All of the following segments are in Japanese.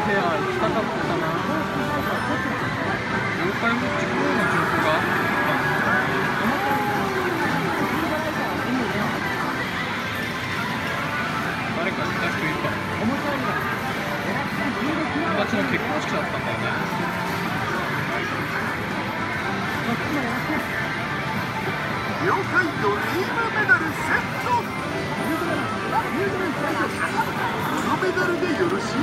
フェア行きたかったな。妖怪ウォッチコロナ情報が誰か行った人いるかな。友達の結婚式だったんだよね。 了解、ドリームメダルセット。このメダルでよろしいですか。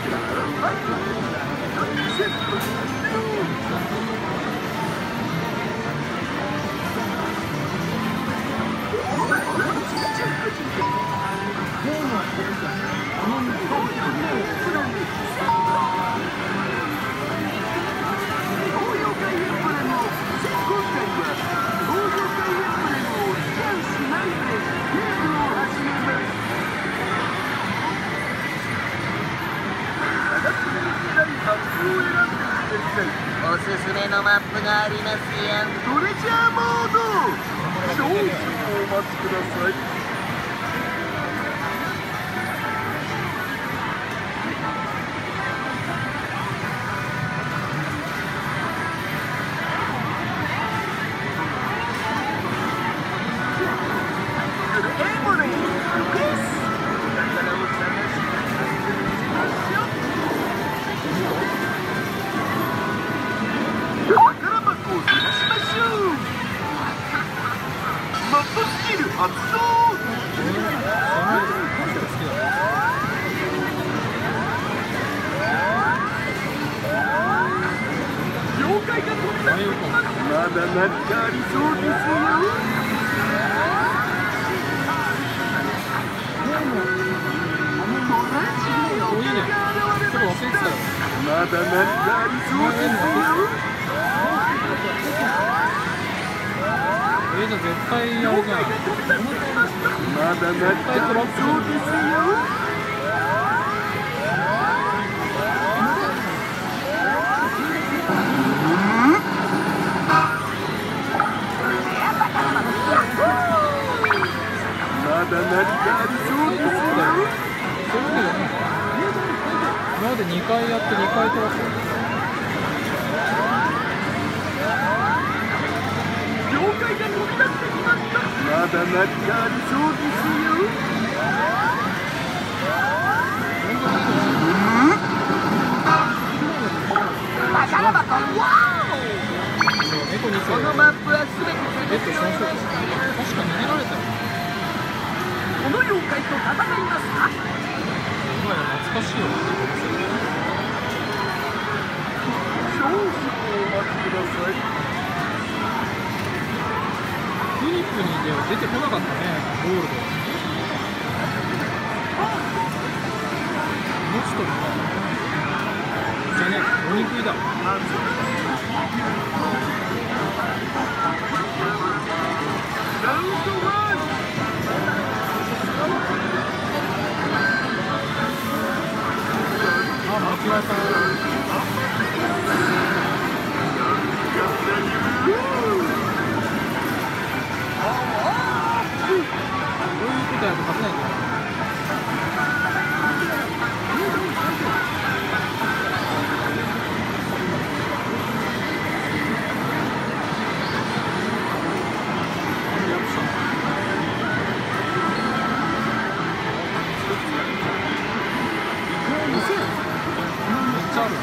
セット完了。 おすすめのマップがありますよ。 トレジャーモード。少々お待ちください。発動。妖怪が飛び出してきます。まだ何かありそうですよ。まだ何かありそうですよ。 じゃあ絶対やるじゃん。 まだ何かありそうですよ。まだ何かありそうですよ。 そういうわけじゃないのか。今まで2回やって2回取らせる。 妖怪が飛び出してきました。まだ何かありそうですよ。 宝箱。わお。このマップはすべて確かに逃げられたよ。 この妖怪と戦いますか。 今や懐かしいよ。 少々お待ちください。 フリップにでは出てこなかったね、ゴールド。持ちとるか。じゃね、お肉いだ。 ラウンド1。 あ、間違えた。勝てないんだよ。めっちゃある。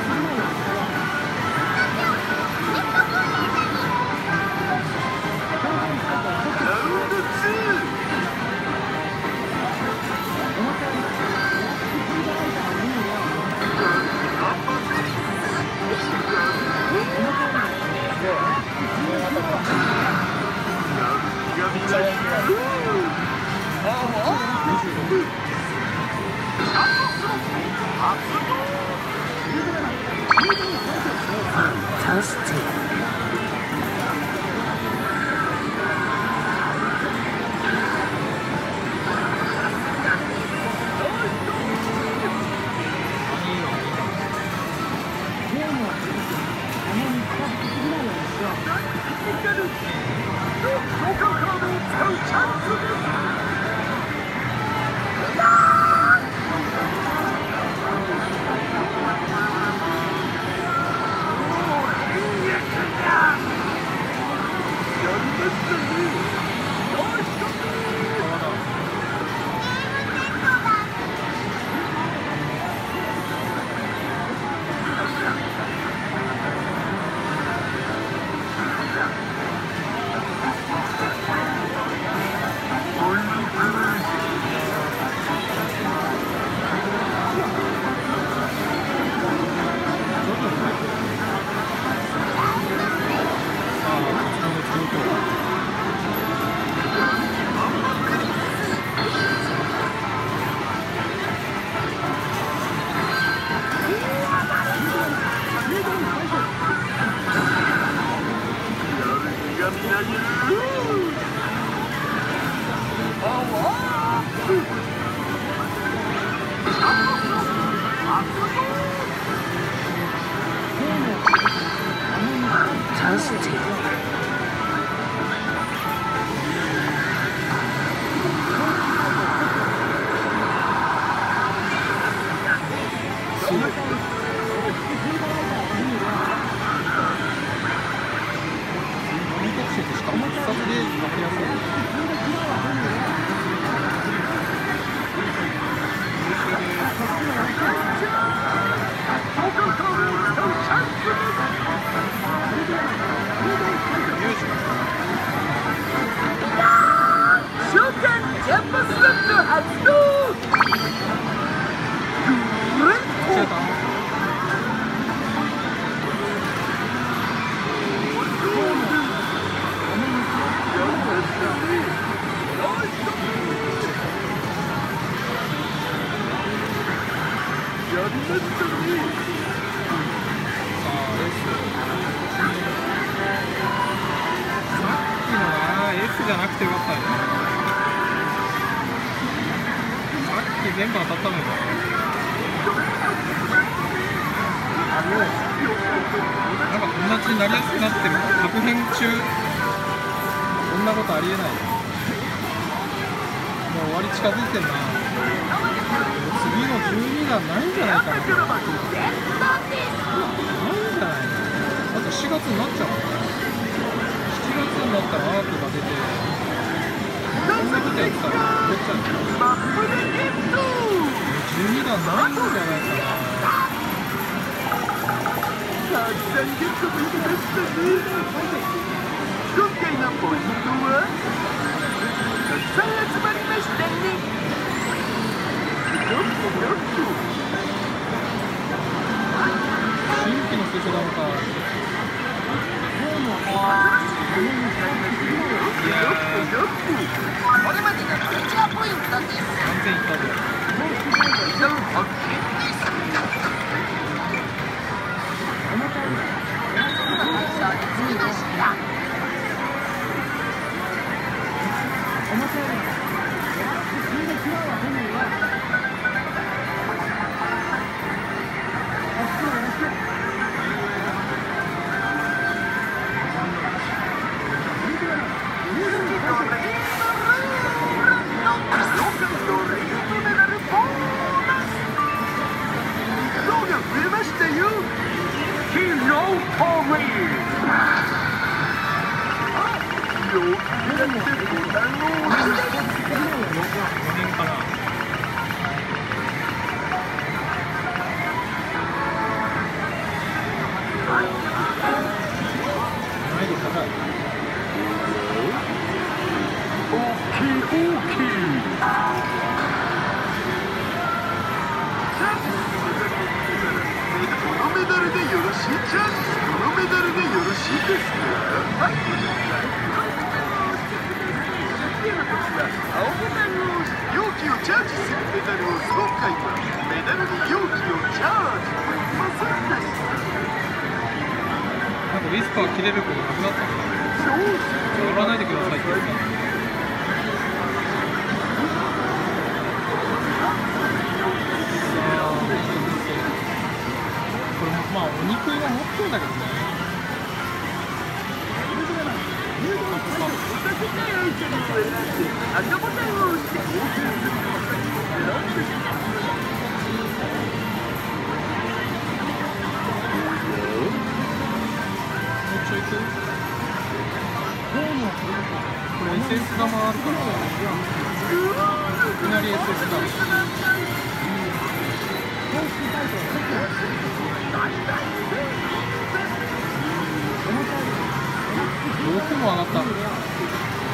しかも一冊で分けやすい。 召喚ジャンプスロット発動。グレットじゃなくてよかったよね。さっき全部当たったのよ。なんか友達になりやすくなってる。確変中。そんなことありえないよ。もう終わり近づいてんな。次の12弾ないんじゃないかな。ないんじゃないの。あと4月になっちゃうの。7月になったらアークが出て、こんなことやってたらどっちゃうの。12弾ないんじゃないかな。 たくさんゲットできましたね。今回のポイントはたくさん集まりましたね。 新規のスペシャルダムか。 これまでのトレジャーポイントです。 完全いったぞ。 着きました。 ウィスパー切れることなくなったのか。乗らないでくださいって言ってたのに。これもまあお肉は持ってるんだけどね。これ SS 玉あるからいきなり SS だ。6も上がった。